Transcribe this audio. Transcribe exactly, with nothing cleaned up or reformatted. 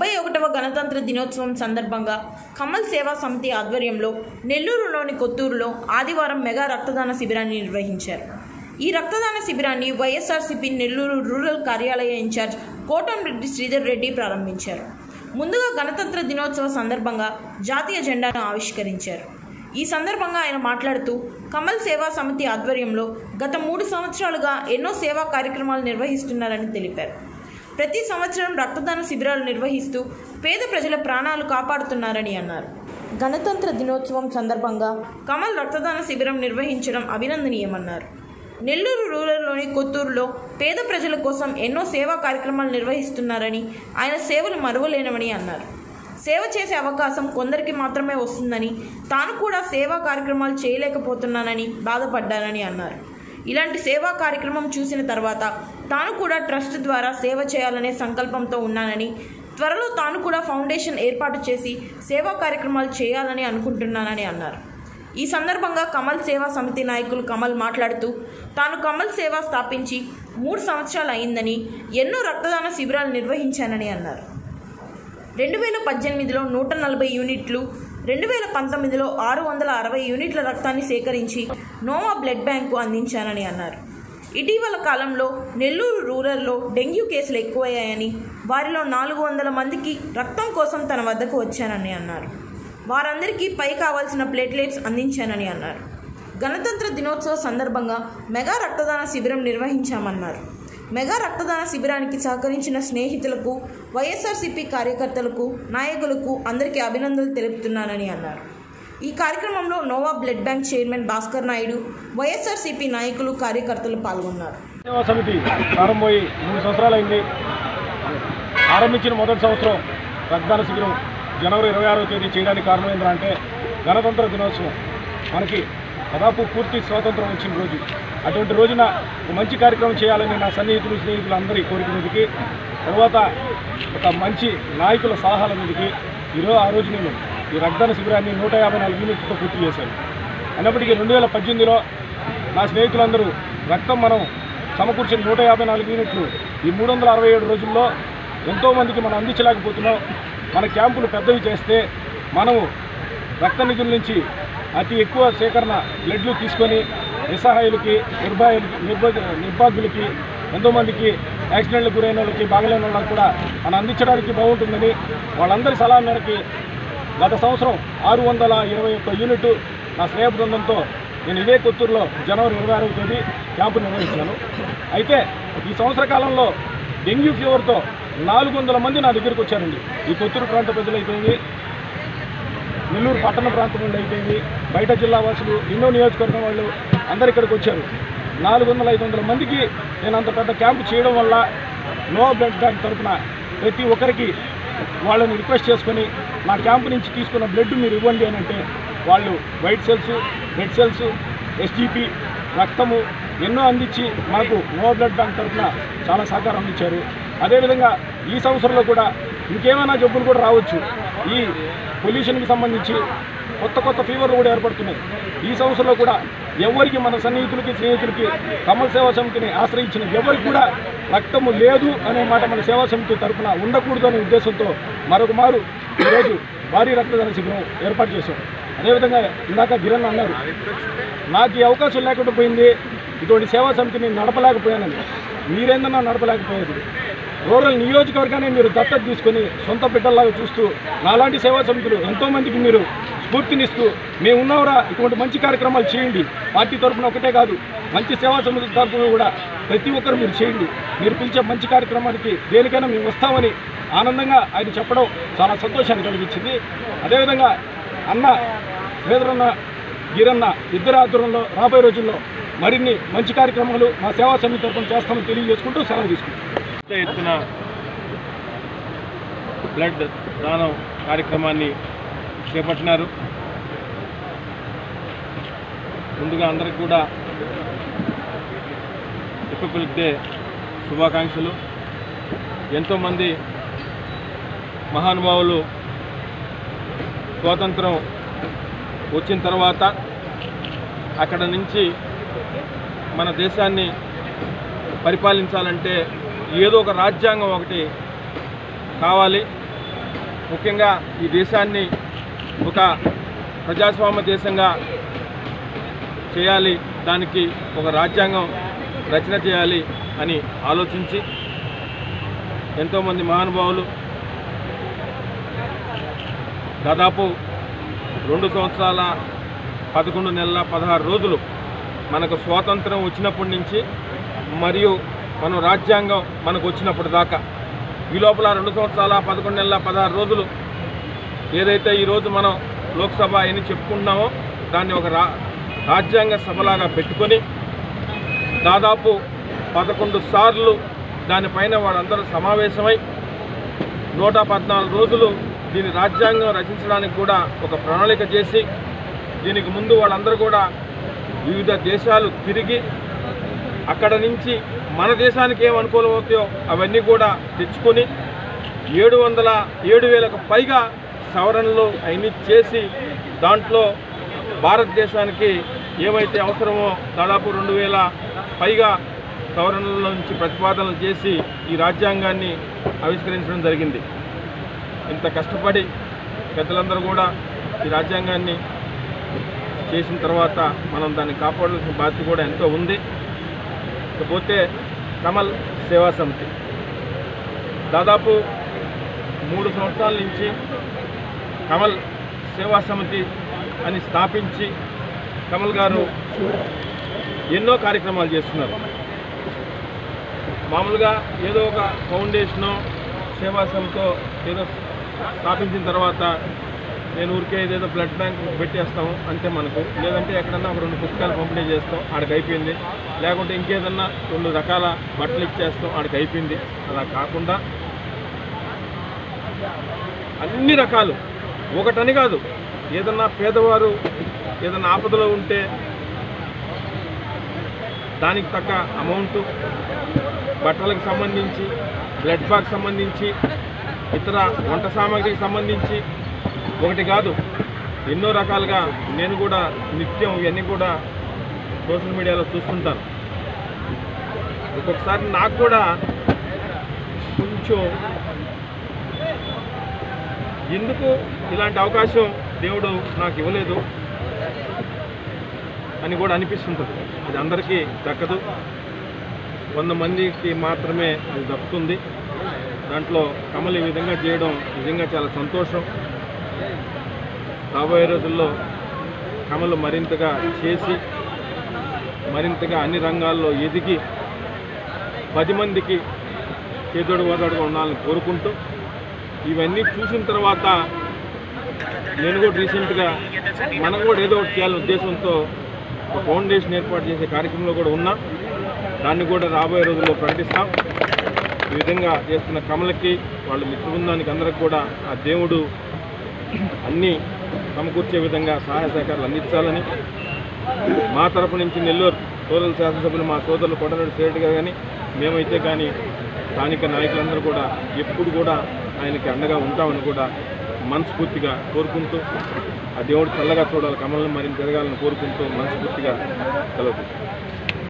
నలభై ఒకటవ గణతంత్ర దినోత్సవం సందర్భంగా కమల్ సేవా సమితి ఆధ్వర్యంలో నెల్లూరులోని కొత్తూరులో ఆదివారం మెగా రక్తదాన శిబిరాన్ని నిర్వహించారు. ఈ రక్తదాన శిబిరాన్ని వైఎస్ఆర్సీపీ నెల్లూరు రూరల్ కార్యాలయ ఇన్ఛార్జ్ కోటంరెడ్డి శ్రీధర్ రెడ్డి ప్రారంభించారు. ముందుగా గణతంత్ర దినోత్సవ సందర్భంగా జాతీయ జెండాను ఆవిష్కరించారు. ఈ సందర్భంగా ఆయన మాట్లాడుతూ కమల్ సేవా సమితి ఆధ్వర్యంలో గత మూడు సంవత్సరాలుగా ఎన్నో సేవా కార్యక్రమాలు నిర్వహిస్తున్నారని తెలిపారు. ప్రతి సంవత్సరం రక్తదాన శిబిరాలు నిర్వహిస్తూ పేద ప్రజల ప్రాణాలు కాపాడుతున్నారని అన్నారు. గణతంత్ర దినోత్సవం సందర్భంగా కమల్ రక్తదాన శిబిరం నిర్వహించడం అభినందనీయమన్నారు. నెల్లూరు రూరల్లోని కొత్తూరులో పేద ప్రజల కోసం ఎన్నో సేవా కార్యక్రమాలు నిర్వహిస్తున్నారని, ఆయన సేవలు మరువలేనవని అన్నారు. సేవ చేసే అవకాశం కొందరికి మాత్రమే వస్తుందని, తాను కూడా సేవా కార్యక్రమాలు చేయలేకపోతున్నానని బాధపడ్డానని అన్నారు. ఇలాంటి సేవా కార్యక్రమం చూసిన తర్వాత తాను కూడా ట్రస్ట్ ద్వారా సేవ చేయాలనే సంకల్పంతో ఉన్నానని, త్వరలో తాను కూడా ఫౌండేషన్ ఏర్పాటు చేసి సేవా కార్యక్రమాలు చేయాలని అనుకుంటున్నానని అన్నారు. ఈ సందర్భంగా కమల్ సేవా సమితి నాయకులు కమల్ మాట్లాడుతూ తాను కమల్ సేవ స్థాపించి మూడు సంవత్సరాలు అయిందని, ఎన్నో రక్తదాన శిబిరాలు నిర్వహించానని అన్నారు. రెండు వేల పద్దెనిమిదిలో నూట నలభై యూనిట్లు, రెండు వేల పంతొమ్మిదిలో ఆరు వందల అరవై యూనిట్ల రక్తాన్ని సేకరించి నోవా బ్లడ్ బ్యాంకు అందించానని అన్నారు. ఇటీవల కాలంలో నెల్లూరు రూరల్లో డెంగ్యూ కేసులు ఎక్కువయ్యాయని, వారిలో నాలుగు వందల మందికి రక్తం కోసం తన వద్దకు వచ్చానని అన్నారు. వారందరికీ పై కావాల్సిన ప్లేట్లెట్స్ అందించానని అన్నారు. గణతంత్ర దినోత్సవ సందర్భంగా మెగా రక్తదాన శిబిరం నిర్వహించామన్నారు. మెగా రక్తదాన శిబిరానికి సహకరించిన స్నేహితులకు, వైఎస్ఆర్సీపీ కార్యకర్తలకు, నాయకులకు అందరికీ అభినందనలు తెలుపుతున్నానని అన్నారు. ఈ కార్యక్రమంలో Nova blood bank chairman Bhaskar Naidu, YSRCP నాయకులు, కార్యకర్తలు పాల్గొన్నారు. సేవా సమితి ప్రారంభమై మూడు సంవత్సరాలైంది. ఆరంభించిన మొదటి సంవత్సరం రక్తదాన శిబిరం జనవరి ఇరవై ఆరవ తేదీ చేయడానికి కారణం ఏంటంటే గణతంత్ర దినోత్సవం, మనకి దాదాపు పూర్తి స్వాతంత్రం వచ్చిన రోజు. అటువంటి రోజున మంచి కార్యక్రమం చేయాలని నా సన్నిహితులు స్నేహితులు అందరి కోరిక మీదకి, తర్వాత ఒక మంచి నాయకుల సలహాల మీదకి ఈరోజు ఆ రోజు నేను ఈ రక్తదాన శిబిరాన్ని నూట యాభై నాలుగు యూనిట్లతో పూర్తి చేశాను. అయినప్పటికీ రెండు వేల పద్దెనిమిదిలో నా స్నేహితులందరూ రక్తం మనం సమకూర్చిన నూట యాభై నాలుగు యూనిట్లు ఈ మూడు వందల అరవై ఏడు రోజుల్లో ఎంతోమందికి మనం అందించలేకపోతున్నాం. మన క్యాంపులు పెద్దవి చేస్తే మనము రక్త నిధుల నుంచి అతి ఎక్కువ సేకరణ బ్లడ్లు తీసుకొని నిస్సహాయులకి, నిర్భాయులకి, నిర్భ నిర్భాగ్యులకి, ఎంతోమందికి యాక్సిడెంట్లకు గురైన వాళ్ళకి, బాగలేని వాళ్ళకి కూడా మనం అందించడానికి బాగుంటుందని వాళ్ళందరి సలహా మేరకి గత సంవత్సరం ఆరు వందల ఇరవై ఒక్క యూనిట్ నా స్నేహ బృందంతో నేను ఇదే కొత్తూరులో జనవరి ఇరవై ఆరవ తేదీ క్యాంపు నిర్వహించాను. అయితే ఈ సంవత్సర కాలంలో డెంగ్యూ ఫీవర్తో నాలుగు వందల మంది నా దగ్గరికి వచ్చారండి. ఈ కొత్తూరు ప్రాంత ప్రజలు అయిపోయింది, నెల్లూరు పట్టణ ప్రాంతం నుండి అయిపోయింది, బయట జిల్లా వాసులు, ఎన్నో నియోజకవర్గం వాళ్ళు అందరు ఇక్కడికి వచ్చారు. నాలుగు వందల ఐదు వందల మందికి నేను అంత పెద్ద క్యాంపు చేయడం వల్ల నోవా బ్లడ్ బ్యాంక్ తరఫున ప్రతి ఒక్కరికి వాళ్ళని రిక్వెస్ట్ చేసుకొని నా క్యాంపు నుంచి తీసుకున్న బ్లడ్ మీరు ఇవ్వండి అని అంటే వాళ్ళు white cells, red cells, SGP, రక్తము ఎన్నో అందించి మాకు నోవా బ్లడ్ బ్యాంక్ తరఫున చాలా సహకారం అందించారు. అదేవిధంగా ఈ సంవత్సరంలో కూడా ఇంకేమైనా జబ్బులు కూడా రావచ్చు. ఈ పొల్యూషన్కి సంబంధించి కొత్త కొత్త ఫీవర్లు కూడా ఏర్పడుతున్నాయి. ఈ సంవత్సరంలో కూడా ఎవరికి, మన సన్నిహితులకి, స్నేహితులకి, కమల్ సేవా సమితిని ఆశ్రయించిన ఎవరికి కూడా రక్తము లేదు అనే మాట మన సేవా సమితి తరఫున ఉండకూడదు అనే ఉద్దేశంతో మరొక మారు ఈరోజు భారీ రక్తదాన శిబిరం ఏర్పాటు చేశాం. అదేవిధంగా ఇందాక గిరణ్ అన్నారు, నాకు ఈ అవకాశం లేకుండా పోయింది, ఇటువంటి సేవా సమితిని నడపలేకపోయానని. మీరేందన్నా నడపలేకపోయేది. రూరల్ నియోజకవర్గాన్ని మీరు దత్తత తీసుకొని సొంత బిడ్డల్లాగా చూస్తూ నాలాంటి సేవా సమితులు ఎంతోమందికి మీరు స్ఫూర్తినిస్తూ మేము ఉన్నవరా ఇటువంటి మంచి కార్యక్రమాలు చేయండి. పార్టీ తరఫున ఒకటే కాదు, మంచి సేవా సమితి తరఫున కూడా ప్రతి ఒక్కరు మీరు చేయండి. మీరు పిలిచే మంచి కార్యక్రమానికి దేనికైనా మేము వస్తామని ఆనందంగా ఆయన చెప్పడం చాలా సంతోషాన్ని కలిగించింది. అదేవిధంగా అన్న శ్రీధరన్న, గిరన్న ఇద్దరు ఆధ్వర్యంలో రాబోయే రోజుల్లో మరిన్ని మంచి కార్యక్రమాలు మా సేవా సమితి తరఫున చేస్తామని తెలియజేసుకుంటూ సెలవు తీసుకుంటాం. ఎత్తున బ్లడ్ దానం కార్యక్రమాన్ని చేపట్టినారు. ముందుగా అందరికీ కూడా రిపబ్లిక్ డే శుభాకాంక్షలు. ఎంతోమంది మహానుభావులు స్వాతంత్రం వచ్చిన తర్వాత అక్కడ నుంచి మన దేశాన్ని పరిపాలించాలంటే ఏదో ఒక రాజ్యాంగం ఒకటి కావాలి. ముఖ్యంగా ఈ దేశాన్ని ఒక ప్రజాస్వామ్య దేశంగా చేయాలి, దానికి ఒక రాజ్యాంగం రచన చేయాలి అని ఆలోచించి ఎంతోమంది మహానుభావులు దాదాపు రెండు సంవత్సరాల పదకొండు నెలల పదహారు రోజులు మనకు స్వాతంత్రం వచ్చినప్పటి నుంచి మరియు మనం రాజ్యాంగం మనకు వచ్చినప్పటి దాకా ఈ లోపల రెండు సంవత్సరాల పదకొండు నెలల పదహారు రోజులు ఏదైతే ఈరోజు మనం లోక్సభ అని చెప్పుకుంటున్నామో దాన్ని ఒక రా రాజ్యాంగ సభలాగా పెట్టుకొని దాదాపు పదకొండు సార్లు దానిపైన వాళ్ళందరూ సమావేశమై నూట పద్నాలుగు రోజులు దీని రాజ్యాంగం రచించడానికి కూడా ఒక ప్రణాళిక చేసి దీనికి ముందు వాళ్ళందరూ కూడా వివిధ దేశాలు తిరిగి అక్కడ నుంచి మన దేశానికి ఏం అనుకూలం అవుతాయో అవన్నీ కూడా తెచ్చుకొని ఏడు వందల ఏడు వేలకు పైగా సవరణలు అవన్నీ చేసి దాంట్లో భారతదేశానికి ఏమైతే అవసరమో దాదాపు రెండు వేల పైగా సవరణల నుంచి ప్రతిపాదనలు చేసి ఈ రాజ్యాంగాన్ని ఆవిష్కరించడం జరిగింది. ఇంత కష్టపడి పెద్దలందరూ కూడా ఈ రాజ్యాంగాన్ని చేసిన తర్వాత మనం దాన్ని కాపాడాల్సిన బాధ్యత కూడా ఎంతో ఉంది. ఇకపోతే కమల్ సేవా సమితి దాదాపు మూడు సంవత్సరాల నుంచి కమల్ సేవా సమితి అని స్థాపించి కమల్ గారు ఎన్నో కార్యక్రమాలు చేస్తున్నారు. మామూలుగా ఏదో ఒక ఫౌండేషను సేవా సమితితో ఏదో స్థాపించిన తర్వాత నేను ఊరికే ఏదేదో బ్లడ్ బ్యాంక్ పెట్టేస్తాము అంతే మనకు, లేదంటే ఎక్కడన్నా ఒక రెండు పుస్తకాలు పంపిణీ చేస్తాం ఆడికి అయిపోయింది, లేకుంటే ఇంకేదన్నా రెండు రకాల బట్టలు ఇచ్చేస్తాం ఆడికి అయిపోయింది. అలా కాకుండా అన్ని రకాలు ఒకటని కాదు, ఏదన్నా పేదవారు ఏదన్నా ఆపదలో ఉంటే దానికి తగ్గ అమౌంటు, బట్టలకు సంబంధించి, బ్లడ్ బ్యాగ్ సంబంధించి, ఇతర వంట సామాగ్రికి సంబంధించి ఒకటి కాదు ఎన్నో రకాలుగా నేను కూడా నిత్యం ఇవన్నీ కూడా సోషల్ మీడియాలో చూస్తుంటాను. ఒక్కొక్కసారి నాకు కూడా కొంచెం ఎందుకు ఇలాంటి అవకాశం దేవుడు నాకు ఇవ్వలేదు అని కూడా అనిపిస్తుంటుంది. అది అందరికీ దక్కదు, వంద మందికి మాత్రమే అది దక్కుతుంది. దాంట్లో కమల్ ఈ విధంగా చేయడం నిజంగా చాలా సంతోషం. రాబోయే రోజుల్లో కమల్ మరింతగా చేసి మరింతగా అన్ని రంగాల్లో ఎదిగి పది మందికి చేదోడు వాదోడుగా ఉండాలని కోరుకుంటూ, ఇవన్నీ చూసిన తర్వాత నేను కూడా రీసెంట్గా మనం కూడా ఏదో ఒకటి చేయాలనే ఉద్దేశంతో ఒక ఫౌండేషన్ ఏర్పాటు చేసే కార్యక్రమంలో కూడా ఉన్నా. దాన్ని కూడా రాబోయే రోజుల్లో ప్రకటిస్తాం. ఈ విధంగా చేస్తున్న కమలకి వాళ్ళ మిత్ర బృందానికి అందరికి కూడా ఆ దేవుడు అన్నీ సమకూర్చే విధంగా సహాయ సహకారాలు అందించాలని మా తరపు నుంచి నెల్లూరు సోదరుల శాసనసభ్యులు మా సోదరులు కొడనూరు సేరెడ్డి గారు కానీ మేమైతే కానీ స్థానిక నాయకులందరూ కూడా ఎప్పుడు కూడా ఆయనకి అండగా ఉంటామని కూడా మనస్ఫూర్తిగా కోరుకుంటూ, ఆ దేవుడు చల్లగా చూడాలి, కమలను మరింత ఎదగాలని కోరుకుంటూ మనస్ఫూర్తిగా సెలవు.